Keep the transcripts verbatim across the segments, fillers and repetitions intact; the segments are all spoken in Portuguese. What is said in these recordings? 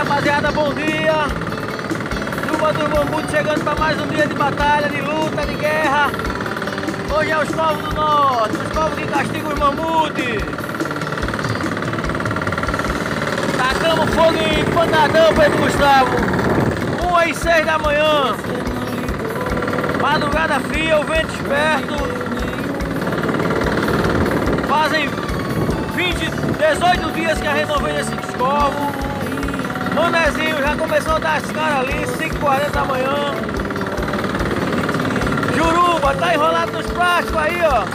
rapaziada, bom dia. Turma do Mamute chegando para mais um dia de batalha, de luta, de guerra. Hoje é os povos do norte, os povos que castigam os mamutes. Tacamos fogo em Panadão, Pedro Gustavo. uma e seis da manhã. Madrugada fria, o vento esperto. Fazem vinte, dezoito dias que a gente não vem nesse escovo. Manezinho já começou a dar as caras ali, cinco e quarenta da manhã. Juruba tá enrolado nos plásticos aí, ó.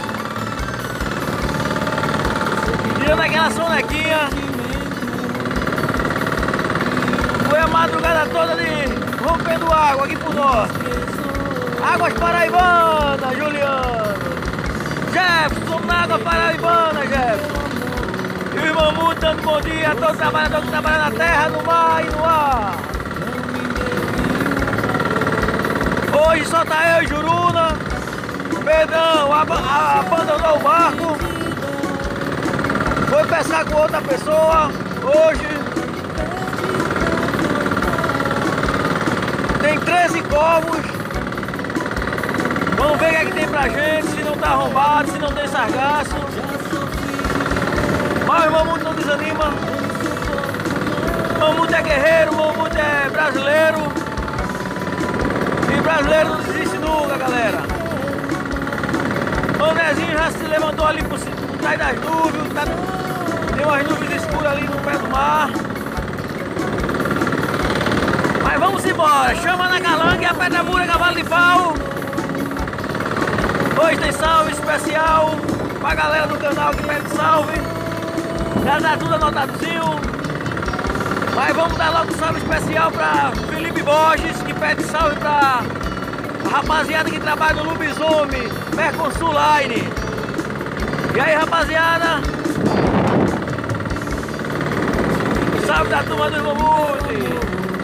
Tirando aquela sonequinha. Foi a madrugada toda de rompendo água aqui pro norte. Águas paraibanas, Juliano. Jefferson, na água paraibana, Jefferson. E os mamutes dando bom dia a todo trabalhador que trabalha na terra, no mar e no ar. Hoje só tá eu e Juruna. Pedrão ab abandonou o barco. Foi pescar com outra pessoa. Hoje tem treze covos. Vamos ver o que é que tem pra gente, se não tá arrombado, se não tem sargaço. Mas o mamute não desanima. O mamute é guerreiro, o mamute é brasileiro. E brasileiro não desiste nunca, galera. O Nezinho já se levantou ali por trás das nuvens. Tá... Tem umas nuvens escuras ali no pé do mar. Mas vamos embora. Chama na Calangue, a Pedra Mura, cavalo de pau. Hoje tem salve especial pra galera do canal que pede salve. Já tá tudo anotadozinho. Mas vamos dar logo um salve especial pra Felipe Borges, que pede salve pra a rapaziada que trabalha no Lobisomem, Mercosul Line. E aí, rapaziada? Salve da turma do Mamute.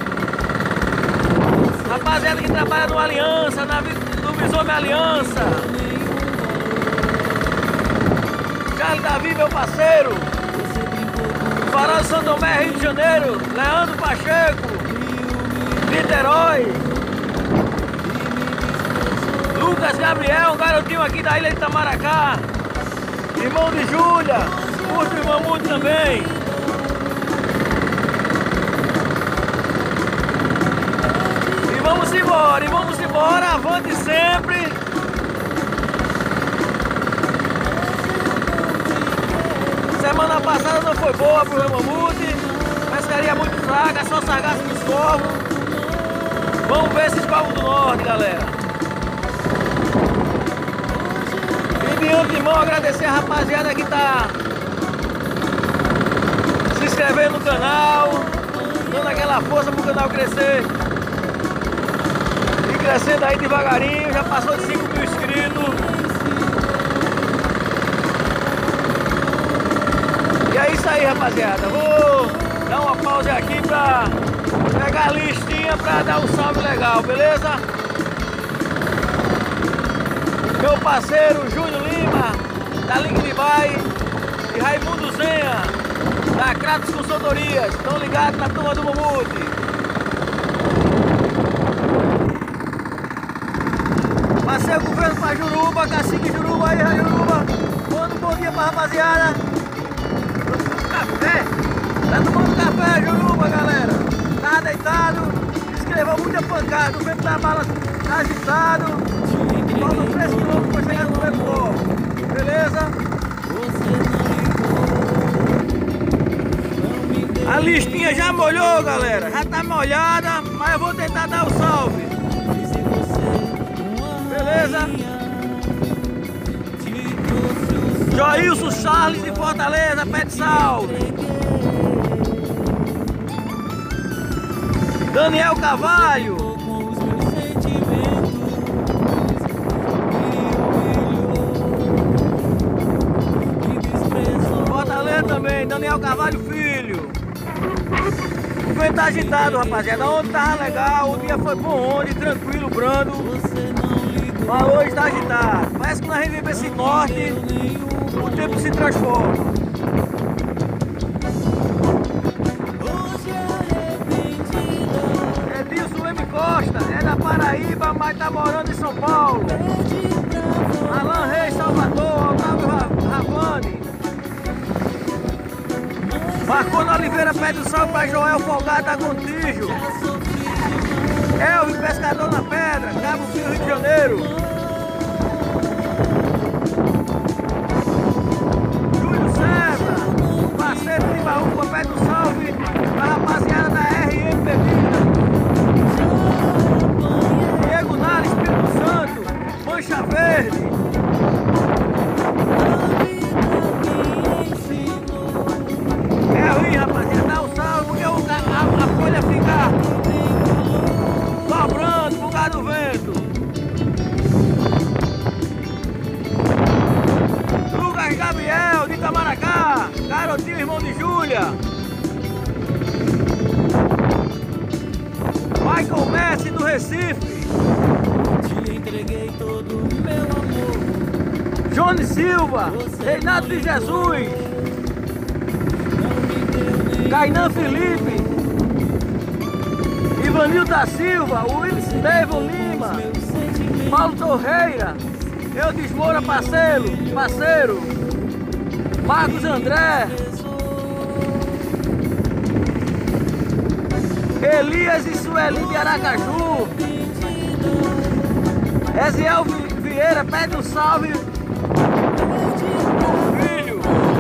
Rapaziada que trabalha no Aliança, na Lobisomem Aliança. Charles Davi, meu parceiro. Farol de São Tomé, Rio de Janeiro. Leandro Pacheco, Niterói. Lucas Gabriel, um garotinho aqui da ilha de Itamaracá. Irmão de Júlia, curto o Mamute também. E vamos embora, e vamos embora, avante sempre. Semana passada não foi boa pro meu mamute. Pescaria muito fraca, só sargaço nos corvos. Vamos ver esses povos do norte, galera. E de antemão agradecer a rapaziada que tá se inscrevendo no canal, dando aquela força pro canal crescer. E crescendo aí devagarinho, já passou de cinco mil inscritos. E é isso aí, rapaziada. Vou dar uma pausa aqui pra pegar a listinha pra dar um salve legal, beleza? Meu parceiro Júnior Lima, da Link de Vai, e Raimundo Zenha, da Kratos Consultorias. Estão ligados na turma do Mamute. Passei o governo pra Juruba, cacique Juruba aí, Juruba. Manda um bom dia pra rapaziada. Café, tá tomando café, Juruba, galera. Tá deitado, escreveu muita pancada, o vento da bala tá agitado. Falta três quilômetros pra chegar no Lepó. Beleza? A listinha já molhou, galera. Já tá molhada, mas eu vou tentar dar o salve. Beleza? Joilson Charles de Fortaleza, pede salve. Daniel Carvalho. Fortaleza também, Daniel Carvalho Filho. O vento tá agitado, rapaziada. Ontem tava legal, o dia foi bom ontem, tranquilo, brando. Mas hoje tá agitado. Parece que nós vivemos esse norte, o tempo se transforma. morando em São Paulo. Alan Reis, Salvador, Otávio Ravani. Marcona Oliveira pede um salve para Joel Folgado da Contígio. Elvio Pescador na Pedra, Cabo Frio, Rio de Janeiro. Júlio Sebra, parceiro de Baúba, pede um salve para a rapaziada da R M Bebida. Diego Nara, Espírito Santo, Mancha Verde. É ruim, rapaziada, dá um salve porque a, a, a folha fica dobrando por causa do vento. Lucas Gabriel de Camaracá, Garotinho, irmão de Júlia. Michael Messi do Recife. Te entreguei todo o meu amor. Johnny Silva, Reinaldo de Jesus. Kainan Felipe, Ivanil da Silva, Willis Devon Lima, Paulo Torreira, Eudis Moura parceiro, parceiro, Marcos André, Elias e Sueli de Aracaju, Eziel Vieira pede um salve pro filho.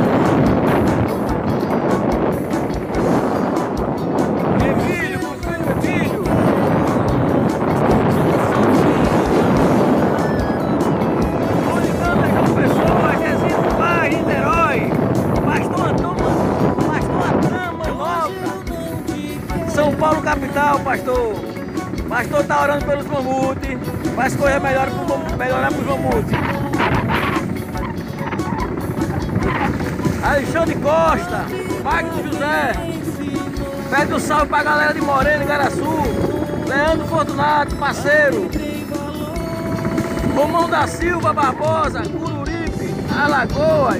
Emílio, pro filho, Emílio. Unicana, João Pessoa, Jezinho do Bar, Niterói, Pastor Antônio, Pastor Atan Manobra, São Paulo capital, pastor. Pastor tá orando pelos mamutes, para as coisas melhorar para os mamutes. Alexandre Costa, Magno José, pede um salve pra galera de Moreno e Garaçu. Leandro Fortunato, parceiro. Romão da Silva Barbosa, Cururipe, Alagoas.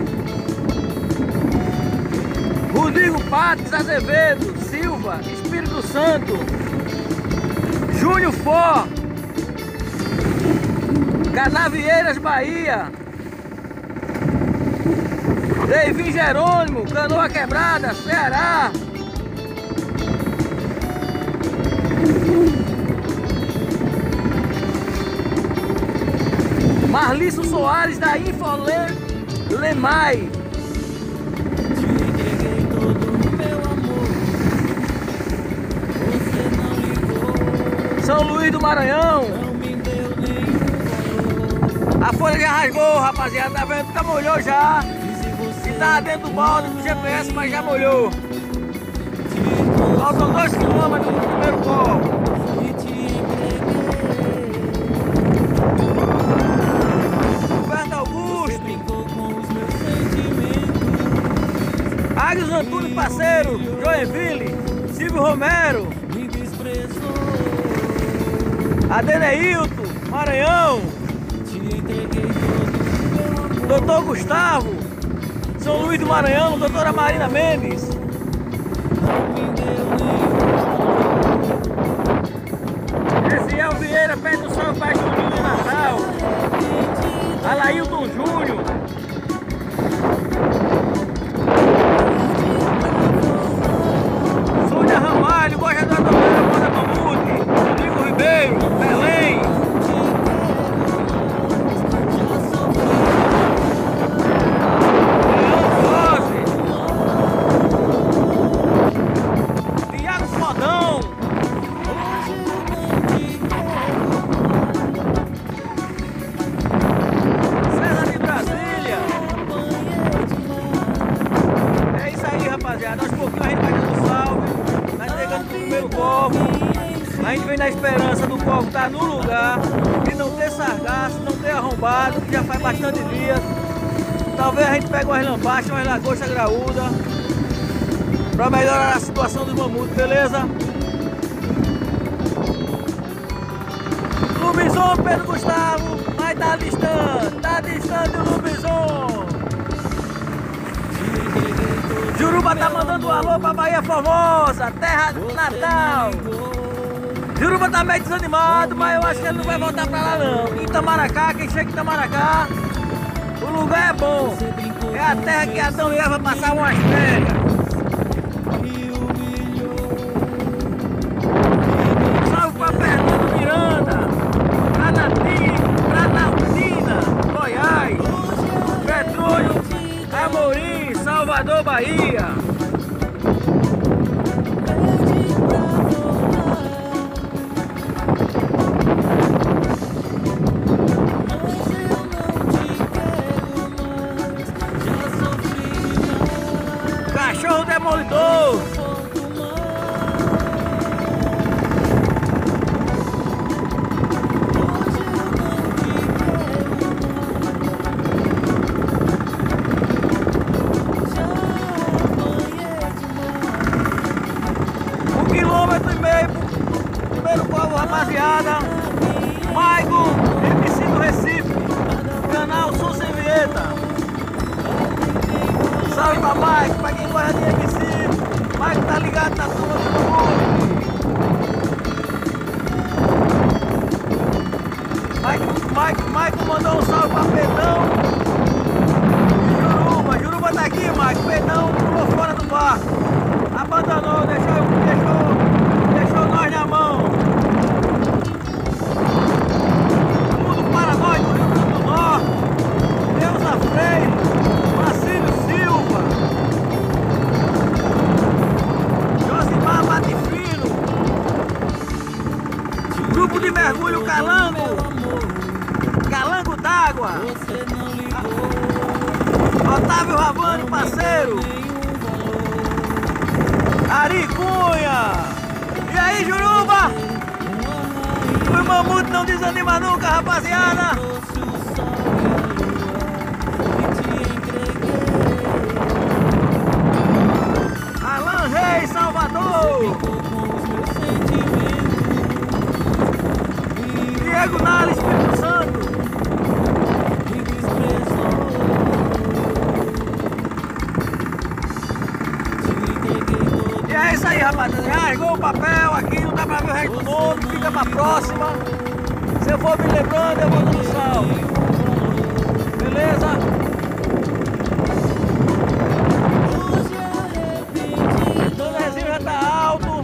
Rodrigo Pates Azevedo Silva, Espírito Santo. Júnior Fó, Canavieiras, Bahia. Deivin Jerônimo, Canoa Quebrada, Ceará. Marlício Soares da Infolemai. Te entreguei todo o meu amor. Você não ligou, São Luís do Maranhão. não me deu nenhum valor. A folha já rasgou, rapaziada, tá vendo? Já molhou já. E se você E tá dentro do balde do G P S, mas já molhou. te encontrou Faltam dois quilômetros do primeiro corpo. e te entreguei, Roberto Augusto, brincou com os meus sentimentos, Águios Antunes, parceiro, Joinville, Silvio Romero, me desprezou. Adeneilton, Maranhão, Te entreguei todo o meu amor. Doutor Gustavo, São Luís do Maranhão, Doutora Marina Mendes, Não me deu nenhum Eziel Vieira, pede um salve para Juninho de Natal, Alailton Júnior, Sônia Ramalho, Gosta da Domera, Banda Mamute, Rodrigo Ribeiro, Belém, Leandro Rossi, Tiago Fodão, César de Brasília. É isso aí, rapaziada. Aos pouquinhos a gente vai dando salve, vai chegando pro primeiro copo. A gente vem na esperança do copo estar no lugar, de não ter sargaço, não ter arrombado, que já faz bastante dias. Talvez a gente pegue umas lambachas, umas lagostas graúdas, para melhorar a situação dos mamutes, beleza? Lubizon, Pedro Gustavo, mas tá distante, tá distante o Lubizon. Juruba tá mandando um alô pra Bahia Formosa, terra natal. Juruba tá meio desanimado, mas eu acho que ele não vai voltar pra lá não. Em Itamaracá, quem chega em Itamaracá, o lugar é bom. É a terra que Adão e Eva passavam umas férias. Salve pra Fernando Miranda, Planaltina, Goiás, Petróleo, Amorim, Salvador, Bahia. Cachorro demolidor. Um quilômetro e meio pro primeiro povo, rapaziada. Maicon, M C do Recife, canal Sul Sem Vinheta. Salve pra Maicon, pra quem gosta de M C. Maicon tá ligado na turma do mundo. Maicon, Maicon, Maicon mandou um salve pra Pedão e Juruba. Juruba tá aqui, Maicon. Pedão pulou fora do barco. Abandonou, deixou, deixou, deixou nós na mão. Tudo para nós do Rio Grande do Norte. Deusa Freire, Marcílio Silva, Josimar Batifino, Grupo de Mergulho Calango, Calango d'Água, Otávio Ravani, parceiro, Ari Cunha. E aí, Juruba? O Mamute não desanima nunca, rapaziada. Alan Reis, Salvador. Diego Nales, Espírito Santo. E é isso aí, rapaziada. Já largou o papel aqui, não dá pra ver o resto do mundo. Fica pra próxima. Se eu for me lembrando, eu vou dando salve. Beleza? Já tá alto.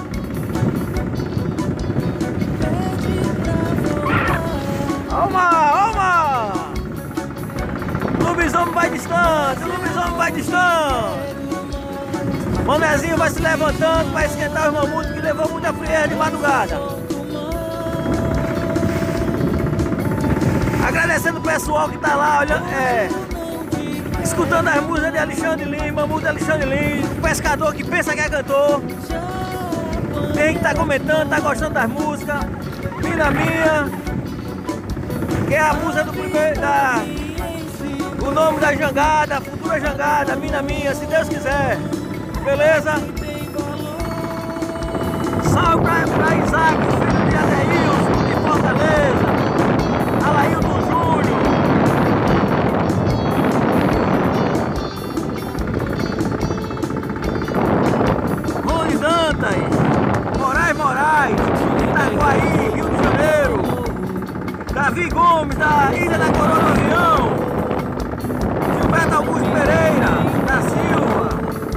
Alma, alma. O lobisomem vai distante, o lobisomem vai distante. Manezinho vai se levantando para esquentar os mamutes que levou muita frieza de madrugada. Agradecendo o pessoal que tá lá, olha, é, escutando as músicas de Alexandre Lima, Mamute Alexandre Lima, o pescador que pensa que é cantor. Quem que tá comentando, tá gostando das músicas. Mina Minha, que é a música do primeiro, da, o nome da jangada, futura jangada, Mina Minha, se Deus quiser. Beleza? Salve pra, pra Isaac, filho de Adeilson, de Fortaleza. Alailton Júnior. Rony Dantas, Moraes Moraes, Itaguaí, Rio de Janeiro. Davi Gomes, da Ilha da Corona Avião. Gilberto Augusto Pereira, da Silva.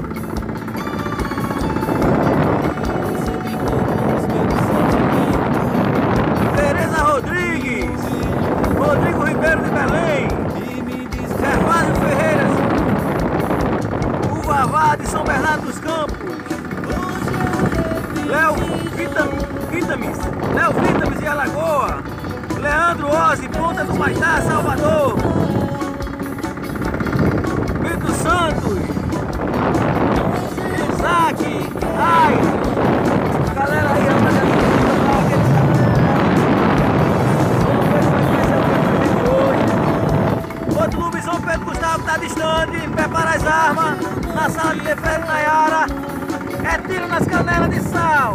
Tereza Rodrigues, Rodrigo Ribeiro de Belém. Gervásio Ferreiras, o Vavá de São Bernardo dos Campos. Léo Vitamis, Léo Vitamis de Alagoa. Leandro Ozzi, Ponta do Maitá, Salvador. Vitor Santos, Isaac, ai, galera aí, rapaziada. Outro lobisomem, Pedro Gustavo, tá distante, prepara as armas, na sala de defesa Nayara, é tiro nas canelas de sal.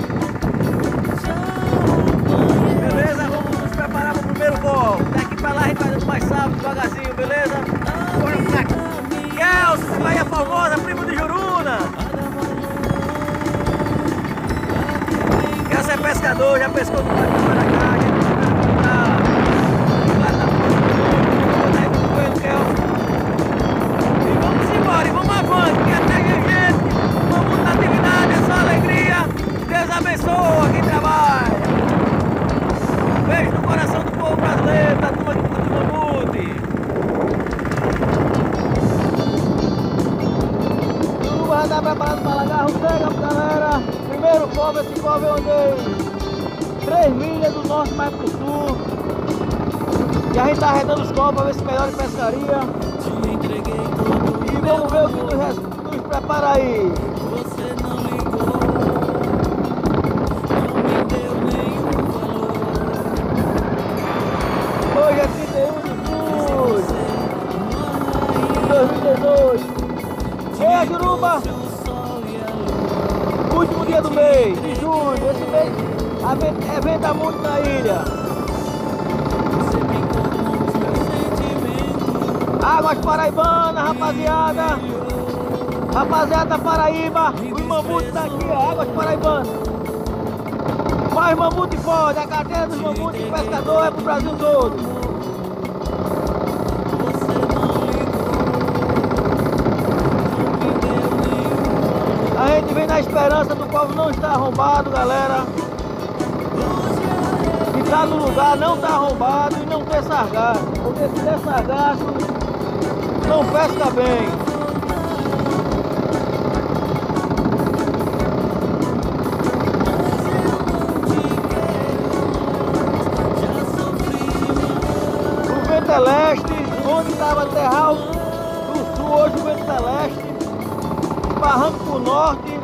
Beleza? Vamos nos preparar para o primeiro gol. Daqui pra lá a gente vai dando mais salve, devagarzinho, beleza? Kelso, Bahia Formosa, primo de Juruna. Kelso é pescador. pescador, já pescou do lado de Maracá, a gente tá lá na e vamos embora, e vamos avante, que até a gente, vamos muita atividade, é só alegria, Deus abençoa quem trabalha. Beijo no coração do povo brasileiro, da turma que curte mamute. Juruba já tá preparado para largar, Russega, galera. Primeiro cobre, esse cobre eu andei três milhas do norte mais pro sul. E a gente tá arredando os cobres para ver se melhora em pescaria. E vamos ver o que nos, nos prepara aí. Você não ligou, não me deu nenhum valor. Hoje é trinta e um de julho de dois mil e dezoito. E aí, Juruba? Último dia do mês, de julho. Esse mês a venta, é venta muito na ilha. Águas Paraibanas, rapaziada. Rapaziada da Paraíba, os mamutes daqui, ó, Águas Paraibanas. Mais mamute forte, a carteira dos mamutes de pescador é pro Brasil todo. A gente vem na esperança do povo não estar arrombado, galera. E tá no lugar, não tá arrombado e não ter sargaço. Porque se der sargaço, não pesca bem. O vento é leste, onde estava terral do sul, hoje o vento é leste. Barranco pro norte.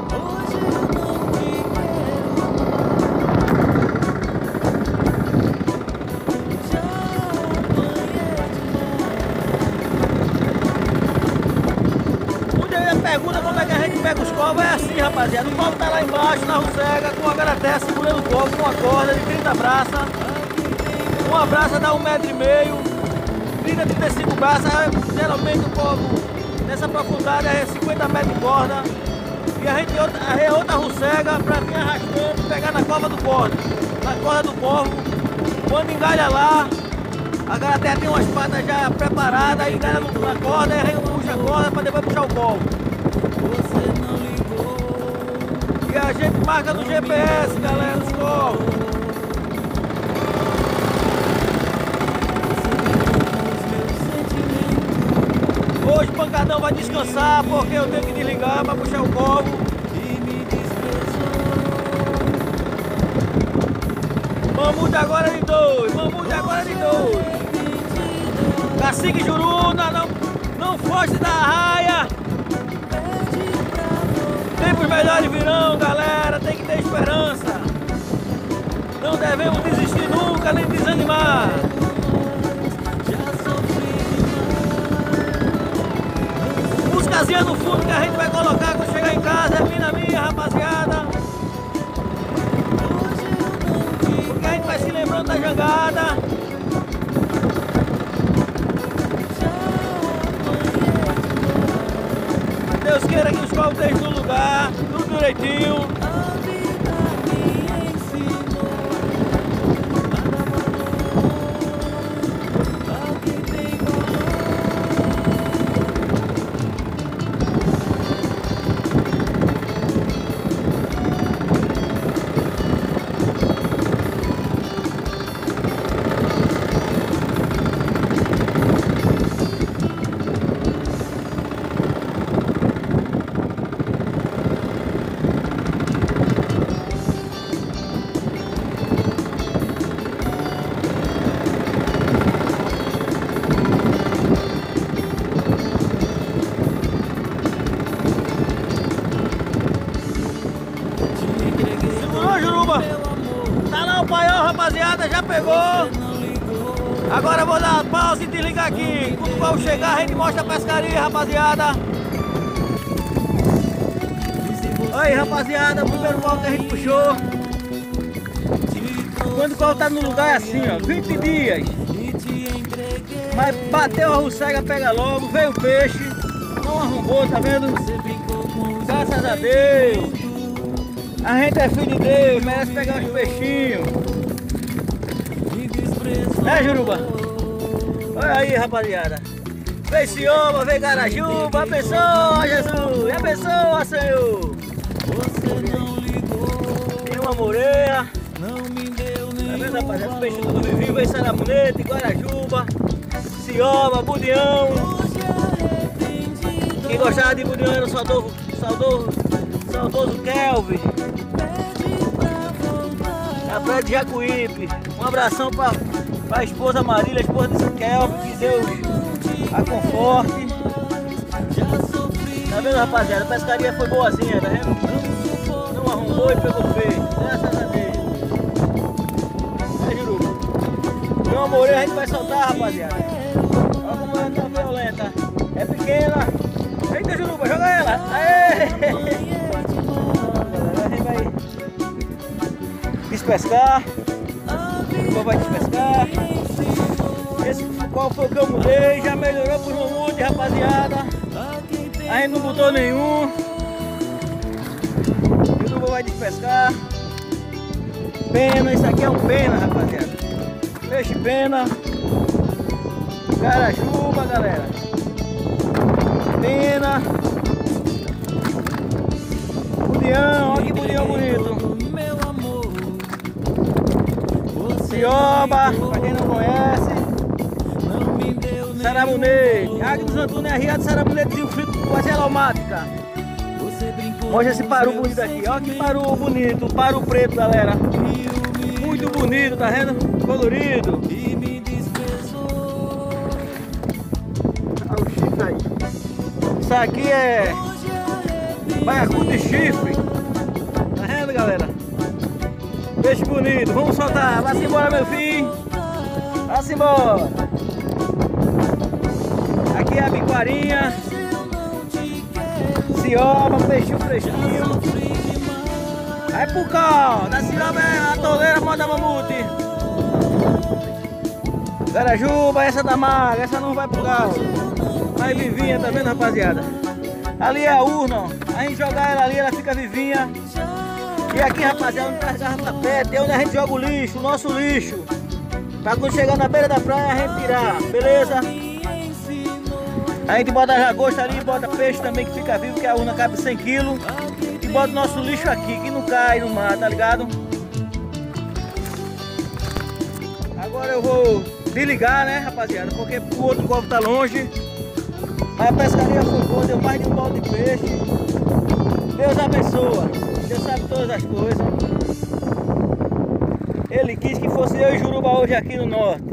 Pergunta como é que a gente pega os cobras, é assim, rapaziada. O cobre tá lá embaixo na Russega com a garaté segurando o cobre com uma corda de trinta braças. Uma braça dá um metro e meio, trinta, trinta e cinco braças. Geralmente o cobre nessa profundidade é cinquenta metros de corda. E a gente arreia outra Russega pra vir arrastando e pegar na cova do corda. Na corda do corvo. Quando engalha lá, a garaté tem umas patas já preparadas, aí engalha na corda e a gente puxa a corda pra depois puxar o corvo. E a gente marca no G P S, galera, os corvos. Hoje o pancadão vai descansar porque eu tenho que desligar para puxar o corvo. Mamute agora de dois, mamute agora de dois. Cacique Juruna, não, não foge da raia. Tempos melhores virão, galera, tem que ter esperança. Não devemos desistir nunca, nem desanimar. Músicazinha no fundo que a gente vai colocar quando chegar em casa é mina minha, rapaziada. Porque a gente vai se lembrando da jangada. Deus queira que os cobros estejam no lugar, tudo direitinho. Tá lá o paiol, rapaziada, já pegou. Agora eu vou dar a pausa e desligar aqui. Quando o pau chegar, a gente mostra a pescaria, rapaziada. Aí, rapaziada, o primeiro pau que a gente puxou. Quando o pau tá no lugar é assim, ó, vinte dias. Mas bateu a Russega, pega logo, veio o peixe. Não arrombou, tá vendo? Graças a Deus. A gente é filho de Deus, merece pegar uns peixinhos. Né, Juruba? Olha aí, rapaziada. Vem Cioma, vem Garajuba, abençoa, Jesus, abençoa, Senhor. Tem uma moreia. Tá vendo, rapaziada? Os peixes tudo vivinho, vem Saramunete, Guarajuba, Cioma, Budião. Quem gostava de Budião era o saudoso, saudoso, saudoso Kelvin. Da praia de Jacuípe. Um abração para a esposa Marília, a esposa de Kelvin, que Deus a conforte. Tá vendo, rapaziada? A pescaria foi boazinha, tá vendo? Não arrumou e pegou peixe. Graças a Deus. É, Juruba. Tem uma moreia, a gente vai soltar, rapaziada. Olha como ela tá violenta. É pequena. Eita, Juruba, joga ela. Aê! A gente vai despescar. Juruba vai despescar. Esse qual foi que eu mudei, já melhorou pro mamute, rapaziada. A gente não botou nenhum. O Juruba vai despescar. Pena, isso aqui é um pena, rapaziada. Peixe pena. Garajuba, galera. Pena. Budião, olha que budião bonito. Cioma, pra quem não conhece. Saramunete, Águia dos Antunes é a ria de Saramunetezinho frito com a gelomática. Olha esse paru bonito aqui, olha que paru bonito, paru preto, galera. Muito bonito, tá vendo? Colorido. Olha o chifre aí. Isso aqui é baiacu de chifre. Tá vendo, galera? Peixe bonito, vamos soltar. Vá-se embora, meu filho. Vá-se embora. Aqui é a biquarinha. Cioma, peixinho fresquinho. Vai pro cal. Da Cioma é a toleira, manda mamute. Garajuba, essa da maga, essa não vai pro cal. Vai vivinha, tá vendo, rapaziada? Ali é a urna, ó. A gente jogar ela ali, ela fica vivinha. E aqui, rapaziada, onde tá as garrafas pet, é onde a gente joga o lixo, o nosso lixo. Pra quando chegar na beira da praia a gente tirar, beleza? A gente bota a lagosta ali, bota peixe também que fica vivo, que a urna cabe cem quilos. E bota o nosso lixo aqui, que não cai no mar, tá ligado? Agora eu vou desligar, né, rapaziada? Porque o outro copo tá longe. Mas a pescaria foi boa, deu mais de um balde de peixe. Deus abençoa. Deus sabe todas as coisas. Ele quis que fosse eu e Juruba hoje aqui no norte.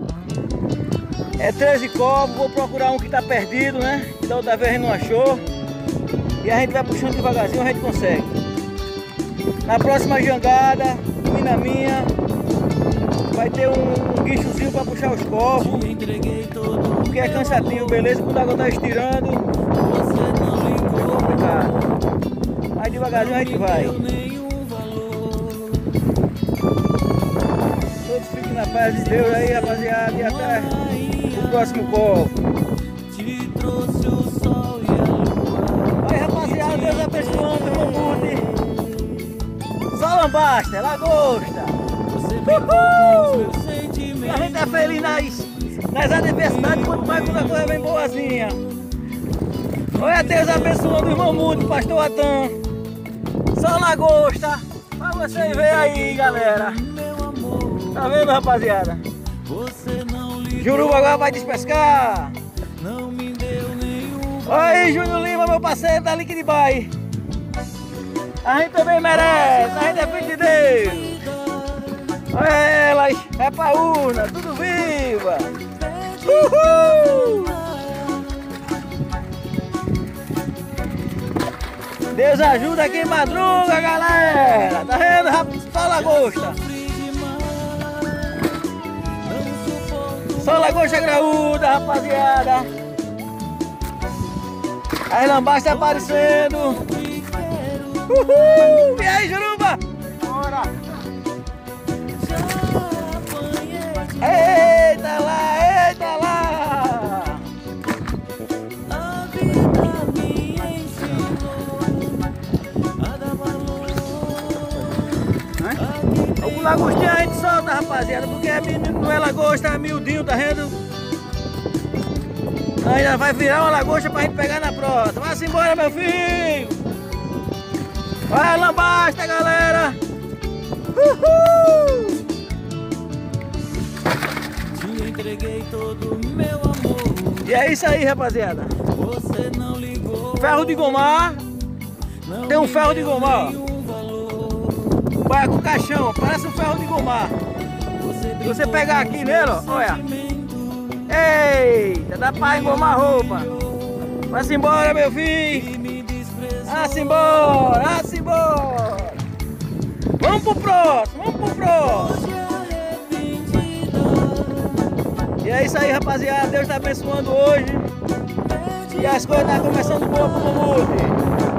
É treze copos, vou procurar um que tá perdido, né? Que da outra vez a gente não achou. E a gente vai puxando devagarzinho, a gente consegue. Na próxima jangada, mina minha, vai ter um, um guichozinho para puxar os copos. Porque é cansativo, beleza? Quando a água tá estirando, é complicado. Mas devagarzinho a gente vai. Todos fiquem na paz de Deus aí, rapaziada. E até o próximo copo. Aí, rapaziada, Deus abençoando o mamute. Só lambasta, lagosta. Uhul! A gente é feliz nas, nas adversidades, quanto mais quando a coisa vem boazinha. Olha Deus abençoando os mamutes, pastor Atan. Só lagosta. Pra vocês verem aí, galera. Tá vendo, rapaziada? Juruba agora vai despescar. Olha aí, Júnior Lima, meu parceiro da Liquid Buy. A gente também merece, a gente é filho de Deus. Olha elas, é pra urna, tudo viva. Uhul! Deus ajuda quem madruga, galera. Tá vendo? Só lagosta. Só lagosta graúda, rapaziada. As lambastas aparecendo. Uhul! E aí, Juruba? Bora! Eita lá, eita lá! O lagostinho a gente solta, rapaziada, porque é menino, não é lagosta, é miudinho, tá vendo? Ainda vai virar uma lagosta pra gente pegar na próxima. Vai-se embora, meu filho! Vai, lambasta, galera! Uhul! Te entreguei todo o meu amor. E é isso aí, rapaziada. Você não ligou. Ferro de gomar. Tem um ferro de gomar, ó. Vai com caixão, parece um ferro de gomar. Se você pegar aqui nele, ó, olha. Eita, dá pra engomar a roupa. Vai-se embora, meu filho. Vai-se embora, vai-se embora. Vamos pro próximo, vamos pro próximo. E é isso aí, rapaziada. Deus tá abençoando hoje. E as coisas estão começando boa pro Mamute.